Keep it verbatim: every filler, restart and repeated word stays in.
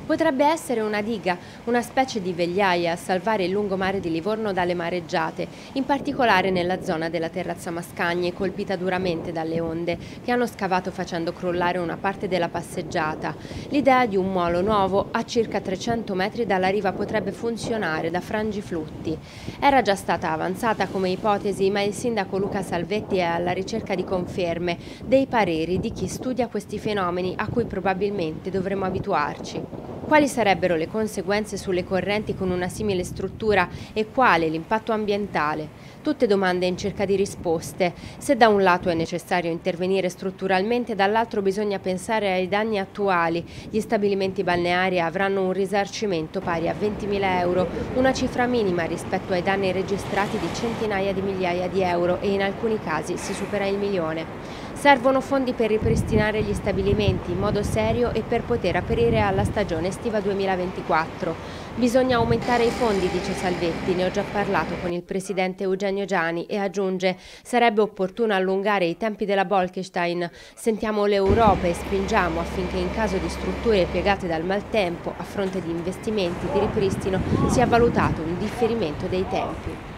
Potrebbe essere una diga, una specie di vegliaia a salvare il lungomare di Livorno dalle mareggiate, in particolare nella zona della terrazza Mascagni, colpita duramente dalle onde, che hanno scavato facendo crollare una parte della passeggiata. L'idea di un molo nuovo a circa trecento metri dalla riva potrebbe funzionare da frangiflutti. Era già stata avanzata come ipotesi, ma il sindaco Luca Salvetti è alla ricerca di conferme, dei pareri di chi studia questi fenomeni a cui probabilmente dovremo abituarci. Quali sarebbero le conseguenze sulle correnti con una simile struttura e quale l'impatto ambientale? Tutte domande in cerca di risposte. Se da un lato è necessario intervenire strutturalmente, dall'altro bisogna pensare ai danni attuali. Gli stabilimenti balneari avranno un risarcimento pari a ventimila euro, una cifra minima rispetto ai danni registrati di centinaia di migliaia di euro e in alcuni casi si supera il milione. Servono fondi per ripristinare gli stabilimenti in modo serio e per poter aprire alla stagione estiva duemilaventiquattro. Bisogna aumentare i fondi, dice Salvetti, ne ho già parlato con il presidente Eugenio Giani e aggiunge: sarebbe opportuno allungare i tempi della Bolkestein. Sentiamo l'Europa e spingiamo affinché in caso di strutture piegate dal maltempo, a fronte di investimenti di ripristino, sia valutato un differimento dei tempi.